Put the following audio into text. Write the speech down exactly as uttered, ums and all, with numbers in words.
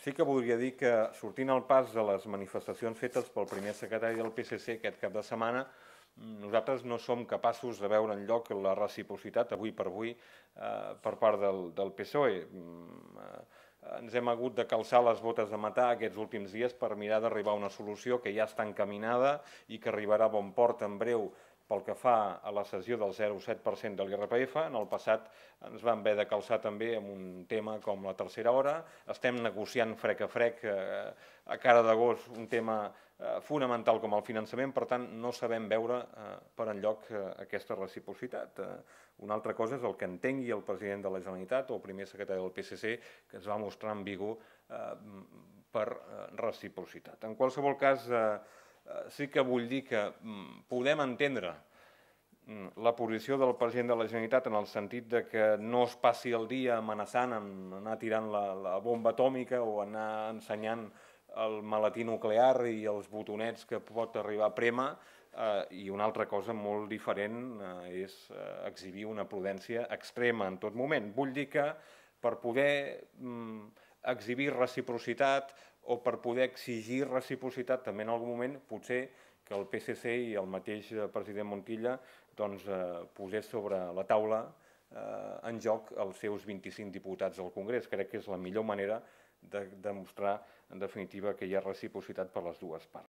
sí que voldria dir que, sortint al pas de les manifestacions fetes pel primer secretari del P S C aquest cap de setmana, nosaltres no som capaços de veure enlloc la reciprocitat, avui per avui, eh, per part del, del P S O E. Ens hem hagut de calçar les botes de matar aquests últims dies per mirar d'arribar a una solució que ja està encaminada i que arribarà a bon port en breu pel que fa a la cessió del zero coma set per cent de l'I R P F. En el passat ens vam haver de calçar també amb un tema com la tercera hora. Estem negociant frec a frec eh, a cara d'agost un tema eh, fonamental com el finançament, per tant no sabem veure eh, per enlloc eh, aquesta reciprocitat. Eh, una altra cosa és el que entengui el president de la Generalitat o el primer secretari del P S C, que es va mostrar ambigu eh, per eh, reciprocitat. En qualsevol cas, eh, sí que vull dir que podem entendre la posició del president de la Generalitat en el sentit de que no es passi el dia amenaçant amb anar tirant la, la bomba atòmica o anar ensenyant el maletí nuclear i els botonets que pot arribar a prémer, eh, i una altra cosa molt diferent eh, és eh, exhibir una prudència extrema en tot moment. Vull dir que per poder mm, exhibir reciprocitat o per poder exigir reciprocitat també en algun moment, potser que el P S C i el mateix president Montilla doncs, eh, posés sobre la taula eh, en joc els seus vint-i-cinc diputats al Congrés. Crec que és la millor manera de demostrar, en definitiva, que hi ha reciprocitat per les dues parts.